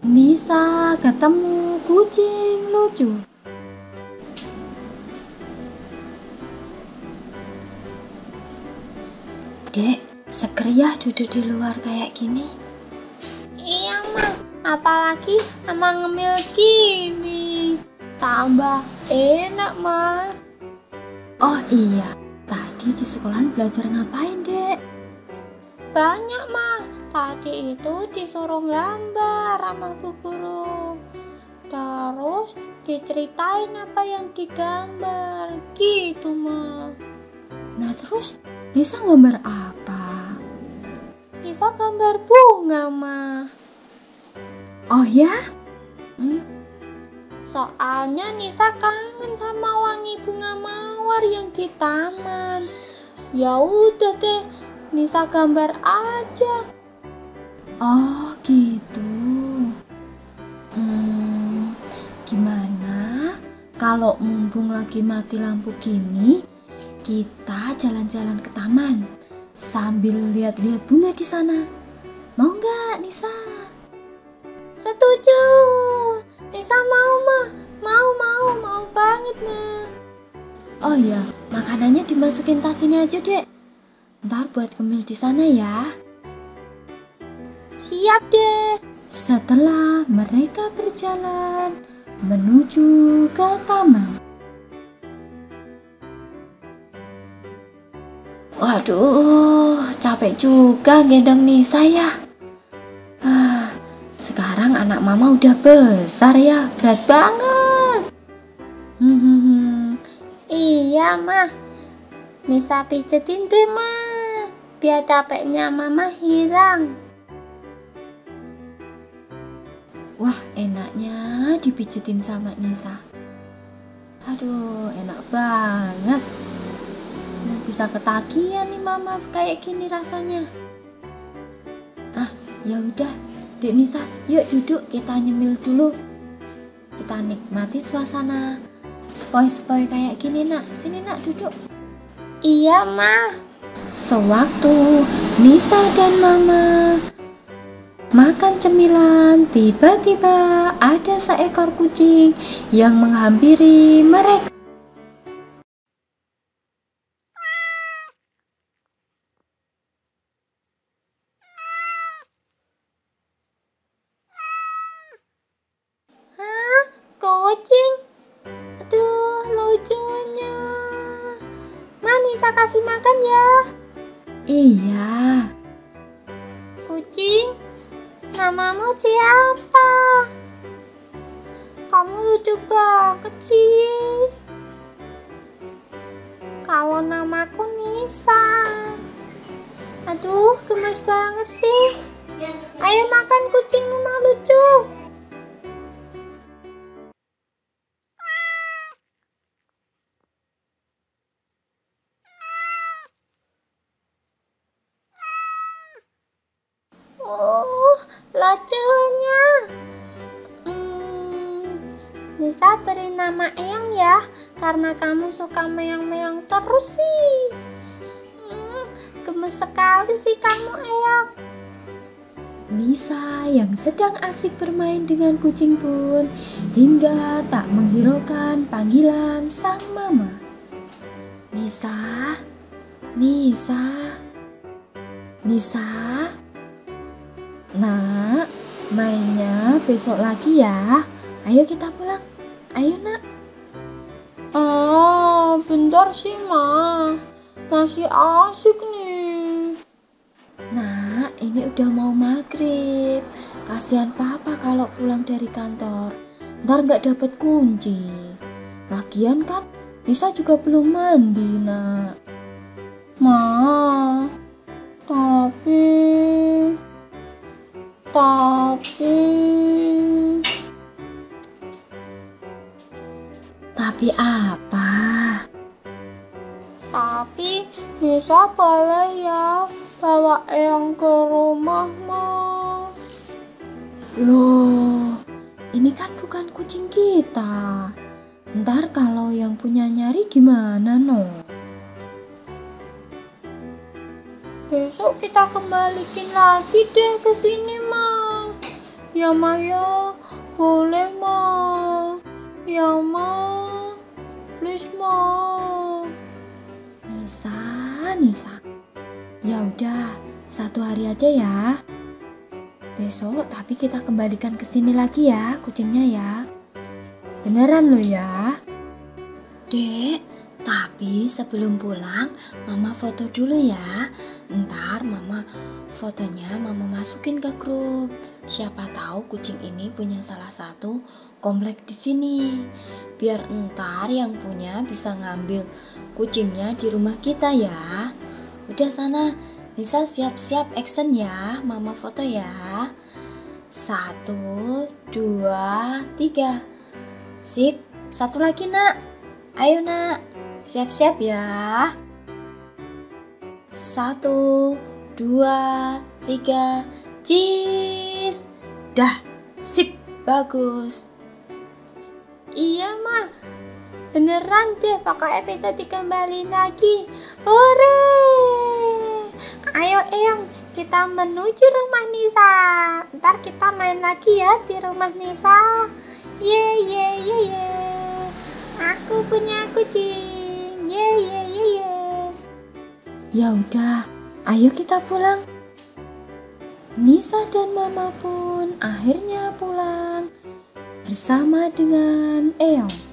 Nisa ketemu kucing lucu. Dek, seger ya duduk di luar kayak gini. Iya mah, apalagi sama ngemil gini. Tambah enak mah. Oh iya, tadi di sekolahan belajar ngapain, Dek? Banyak mah. Tadi itu disuruh gambar sama Bu Guru. Terus diceritain apa yang digambar. Gitu mah. Nah terus Nisa gambar apa? Bisa gambar bunga mah. Oh ya? Soalnya Nisa kangen sama wangi bunga mawar yang di taman. Ya udah deh, Nisa gambar aja. Oh gitu. Gimana kalau mumpung lagi mati lampu gini, kita jalan-jalan ke taman sambil lihat-lihat bunga di sana. Mau nggak, Nisa? Setuju. Nisa mau mah. Mau banget mah. Oh iya, makanannya dimasukin tas ini aja, Dek. Ntar buat Kemil di sana ya. Siap deh. Setelah mereka berjalan menuju ke taman. Waduh, capek juga gendong Nisa ya. Sekarang anak mama udah besar ya, berat banget. Iya mah. Nisa pijetin deh mah. Biar capeknya mama hilang. Wah, enaknya dipijitin sama Nisa. Aduh, enak banget. Nah, bisa ketagihan nih mama kayak gini rasanya. Ya udah, Dek Nisa, yuk duduk kita nyemil dulu. Kita nikmati suasana sepoi-sepoi kayak gini, Nak. Sini, Nak, duduk. Iya mah. Sewaktu Nisa dan Mama makan cemilan, tiba-tiba ada seekor kucing yang menghampiri mereka. Hah? Kucing? Aduh, lucunya. Mah, Nisa kasih makan ya. Iya, Kucing, namamu siapa? Kamu lucu banget sih. Kalau namaku Nisa. Aduh, gemes banget sih. Ayo makan kucing, mah lucu. Oh, lucunya. Nisa beri nama Eyang ya, karena kamu suka meong-meong terus sih. Gemes sekali sih kamu, Eyang. Nisa yang sedang asik bermain dengan kucing pun hingga tak menghiraukan panggilan sang mama. Nisa, Nisa, Nisa. Nak, mainnya besok lagi ya. Ayo kita pulang. Ayo, Nak. Bentar sih, Ma. Masih asik nih. Nak, ini udah mau maghrib. Kasihan papa kalau pulang dari kantor. Ntar nggak dapet kunci. Lagian kan Nisa juga belum mandi, Nak. Ma, Tapi apa? Tapi Nisa boleh ya bawa Eyang ke rumah, Ma. Loh, ini kan bukan kucing kita. Ntar kalau yang punya nyari gimana, no? Besok kita kembalikin lagi deh ke sini, Ma. Ya Ma ya, boleh Ma. Ya Ma, please Ma. Nisa. Ya udah, 1 hari aja ya. Besok tapi kita kembalikan ke sini lagi ya kucingnya ya. Beneran lo ya. Dek, tapi sebelum pulang Mama foto dulu ya. Ntar fotonya Mama masukin ke grup. Siapa tahu kucing ini punya salah satu komplek di sini. Biar ntar yang punya bisa ngambil kucingnya di rumah kita ya. Udah sana, Nisa siap-siap action ya. Mama foto ya. 1, 2, 3. Sip, 1 lagi nak. Ayo nak, siap-siap ya. 1, 2, 3, cheese. Dah, sip, bagus. Iya Ma, beneran deh pakai bisa dikembaliin lagi. Hore! Ayo Eyang, kita menuju rumah Nisa. Ntar kita main lagi ya di rumah Nisa. Ye. Aku punya kucing. Ye. Ya udah, ayo kita pulang. Nisa dan Mama pun akhirnya pulang bersama dengan Eyang.